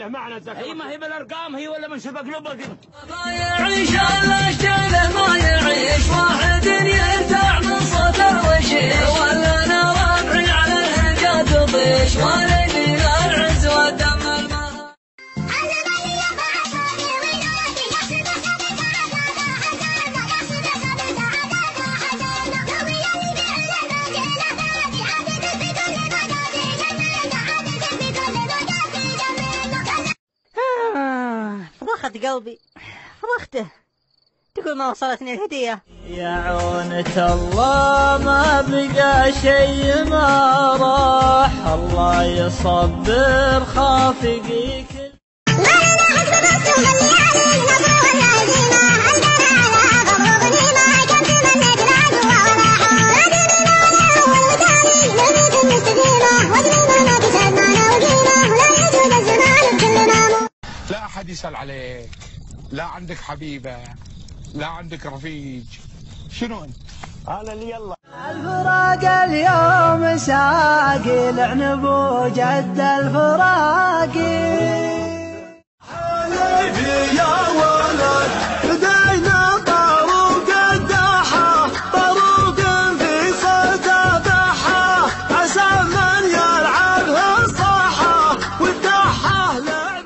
معنى الزكاة. اي ما هي بالارقام هي ولا من شبك لبك. ما يعيش الاشجال ما يعيش واحد يرتاع من صدر وشيش ولا انا ربعي على الهجا تطيش ولا يدينا العز والدم المهر. فضخت قلبي فضخته. تقول ما وصلتني الهدية. يا عونة الله ما بقى شيء ما راح الله يصبر خافقي كل لا أحد يسأل عليك، لا عندك حبيبة، لا عندك رفيج، شنو أنت؟ أنا اللي يلا الفراق اليوم ساقي العنب وجد الفراقي. حبيبي يا ولد بدينا طاروق الدحى طاروق في صدى ضحى عسى من يلعبها الصحى والدحى لعبه.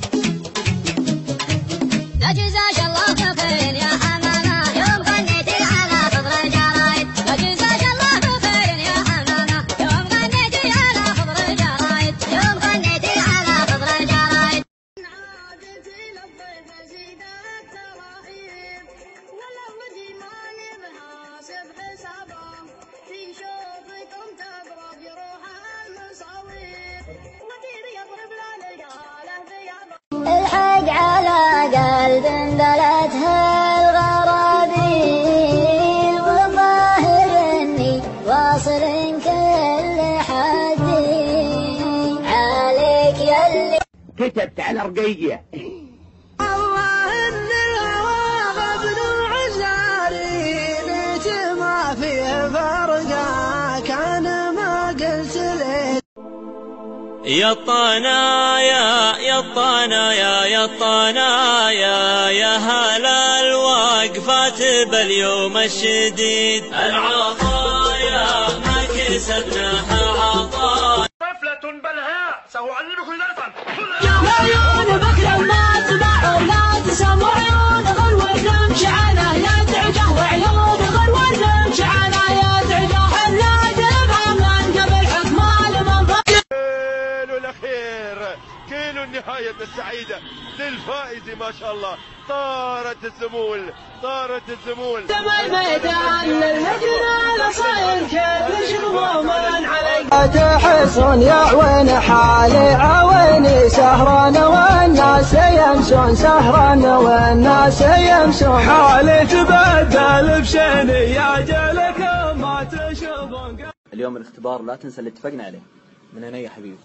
لا جزاك الله خير يا حمامة يوم غنيتي على خضر الجرايد. لا جزاك الله خير يا حمامة يوم غنيتي على خضر الجرايد. يوم غنيتي على خضر الجرايد. عادتي للضيف زيدها التراحيب ولو بدي ما نبحاسب حسابه في شوفكم تقرب يروح المصاويب وكيف يضرب للقاله ثيابه. الحق على قلب بلدها الغرابيل والظاهر اني واصل كل حدي عليك يلي كتبت على رقية. الله ان الهوى مبنوع جاري بيت ما فيه فرقه كان ما قلت لي. يا الطنايا يا الطنايا يا الطنايا يا هلا الوقفات باليوم الشديد العطايا ما كسبناها عطايا. طفلة بلهاء سأعلمكم درسا. يا عيون بكر ما تباعوا لا تسموا عيون غلوة تمشي على يا تعجه وعيون غلوة تمشي على يا تعجه لا تبع من قبل حكم المنظر. كيلو الأخير كيلو النهاية السعيدة للفائز ما شاء الله. طارت الزمول طارت الزمول. دم الميدان للهجرة صاير كيف شغموم علي. تحسون يا عوين حالي عويني سهران والناس يمشون سهران والناس يمشون حالي تبدل بشيني يا جلكم ما تشوفون. اليوم الاختبار لا تنسى اللي اتفقنا عليه. من هنا يا حبيبي.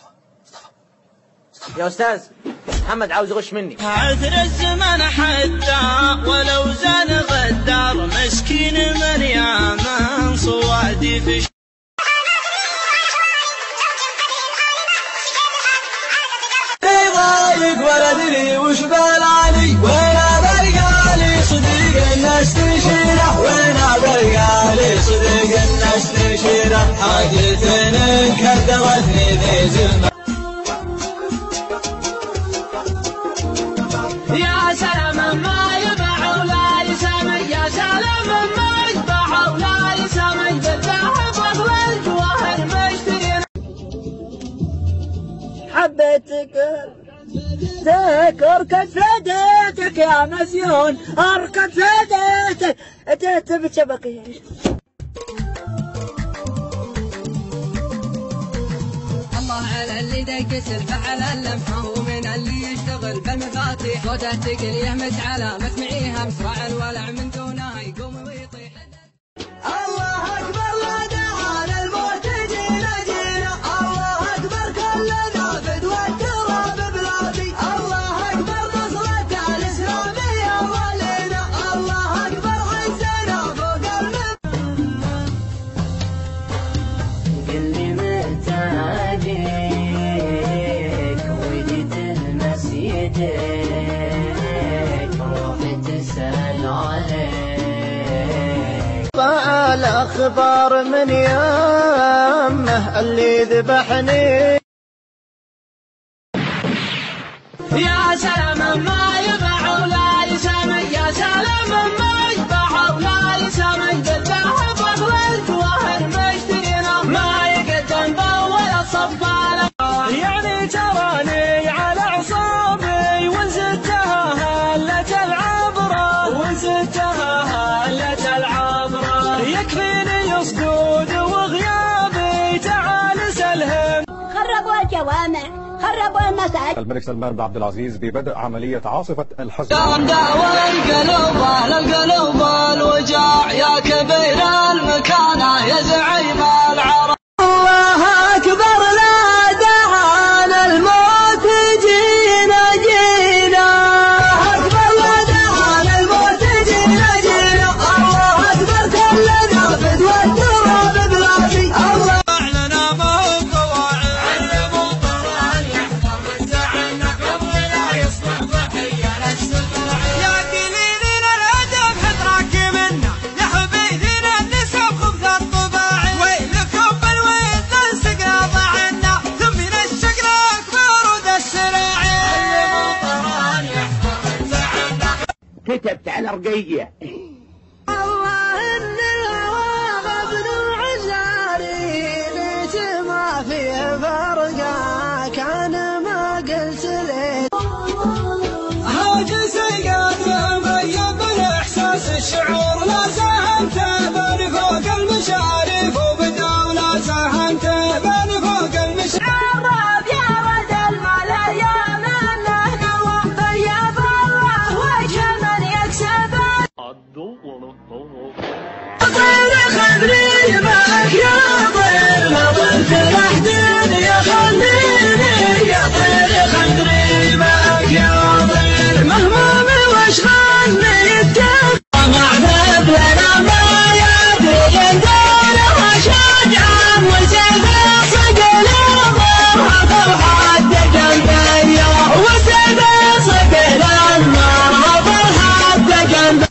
يا أستاذ محمد عاوز يغش مني. عثر الزمن حتى ولو زان غدار مسكين من يامن صوادي في ضايق ولا ادري وش بالعلي وين برقالي صديق الناس تشيله وين برقالي صديق الناس تشيله حاجتين كدرتني ذي زمان. يا سلام ما يباع ولا يسمي يا سلام ما يباع ولا يسمي بالذهب والجواهر مشترين. حبيتك اركض فديتك يا مزيون اركض فديتك اتيت بشبكه. الله على اللي دقت الفعل اللمحه ومن اللي يشتغل بالمفاتيح صوته تقل يهمس على مسمعيها مسرع الولع من دونها يقوم ويطيح. الله اكبر لا دعانا الموت جينا جينا الله اكبر كلنا فدوى التراب بلادي الله اكبر نصرة الاسلامية ظلينا الله اكبر عزنا فوق كل محتاجك وجيت يديك روحي تسأل عليك. الأخبار من يمه اللي ذبحني. يا سلام ما يباع ولا يسمى، يا سلام ما يباع ولا يسمى، بالذهب والجواهر مشترينا ما يقدم ولا صفالة. يعني تراني على أعصابي وزدتها هلة العبرة، وزدتها هلة العبرة. يكفيني صدود وغيابي تعال سلهم. خربوا الجوامع، خربوا المساجد. الملك سلمان بن عبد العزيز ببدء عملية عاصفة الحزن. دعوى القلوب القلوب الوجاع، يا كبير المكانة يا زعيم العرب. الله أكبر لا دعانا الموت جينا جينا. أكبر لا دعانا الموت جينا جينا. الله أكبر كلنا فدوى التراب بلادي. الله أعلنا ما هو قواعد. علموا القرآن يحفظ من زعلنا قبل لا يصبح ضحية للسفر. يا قليلين الأدب حتراك منا، يا حبيبنا النسب خبث الطباع. ويلكم بالويل نلصقنا ضعنا، ثم من الشكل أكبر وذا السراع. علموا القرآن يحفظ من زعلنا. كتبت على رقية. الله إن الهوى مبنوع جاري، ليش ما فيه فرقة كان ما قلت لي. هاجس القدر مبين بالإحساس الشعور، لا ساهمت بني فوق المشارف وبدولة ساهمت بني فوق المشارف. عرب يا ولد الملا يا من له نوى، طيب الله وجه من يكسب. طير خذني معك يا طير، ما ضلت لحدين يا خليني يا طير. خذني معك يا طير مهموم واشغلني الدم. معذب لنا ما يدري يدينه شجعان، وسيف صقل المرهف وحدك الدنيا، وسيف صقل المرهف وحدك الدنيا.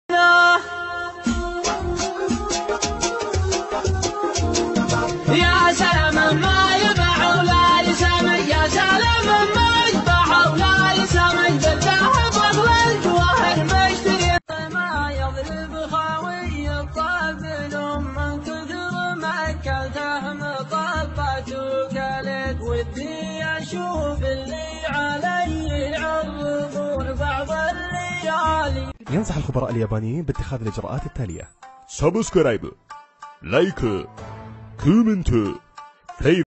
يا سلام ما يباع ولا يسمى، يا سلام ما يباع ولا يسمى، بالذهب والجواهر مشتري. ما يضرب خاوي الطبل من كثر ما اكلته مطبات وكلت. ودي اشوف اللي علي يعرضون بعض الليالي. ينصح الخبراء اليابانيين باتخاذ الإجراءات التالية: سبسكرايب، لايك، كومنت،